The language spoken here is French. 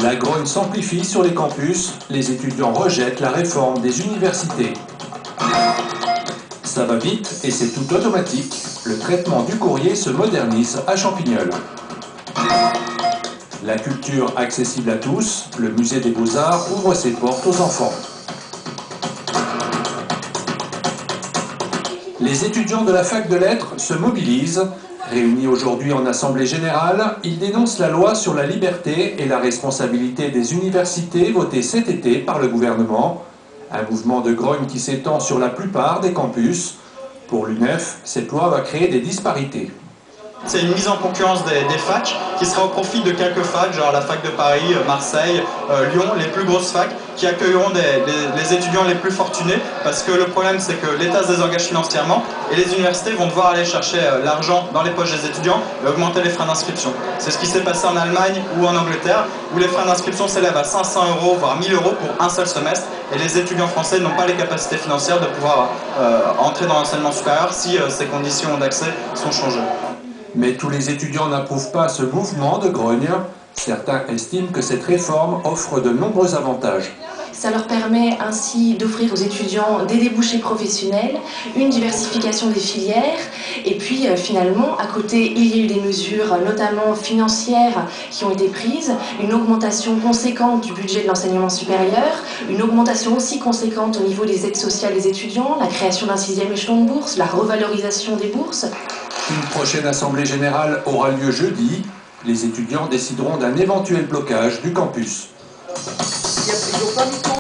La grogne s'amplifie sur les campus, les étudiants rejettent la réforme des universités. Ça va vite et c'est tout automatique. Le traitement du courrier se modernise à Champignol. La culture accessible à tous, le musée des Beaux-Arts ouvre ses portes aux enfants. Les étudiants de la fac de lettres se mobilisent. Réunis aujourd'hui en assemblée générale, ils dénoncent la loi sur la liberté et la responsabilité des universités votée cet été par le gouvernement. Un mouvement de grogne qui s'étend sur la plupart des campus. Pour l'UNEF, cette loi va créer des disparités. C'est une mise en concurrence des facs qui sera au profit de quelques facs, genre la fac de Paris, Marseille, Lyon, les plus grosses facs, qui accueilleront les étudiants les plus fortunés, parce que le problème c'est que l'État se désengage financièrement et les universités vont devoir aller chercher l'argent dans les poches des étudiants et augmenter les frais d'inscription. C'est ce qui s'est passé en Allemagne ou en Angleterre, où les frais d'inscription s'élèvent à 500 €, voire 1000 € pour un seul semestre, et les étudiants français n'ont pas les capacités financières de pouvoir entrer dans l'enseignement supérieur si ces conditions d'accès sont changées. Mais tous les étudiants n'approuvent pas ce mouvement de grogne. Certains estiment que cette réforme offre de nombreux avantages. Ça leur permet ainsi d'offrir aux étudiants des débouchés professionnels, une diversification des filières, et puis finalement, à côté, il y a eu des mesures notamment financières qui ont été prises, une augmentation conséquente du budget de l'enseignement supérieur, une augmentation aussi conséquente au niveau des aides sociales des étudiants, la création d'un 6e échelon de bourse, la revalorisation des bourses. Une prochaine assemblée générale aura lieu jeudi. Les étudiants décideront d'un éventuel blocage du campus.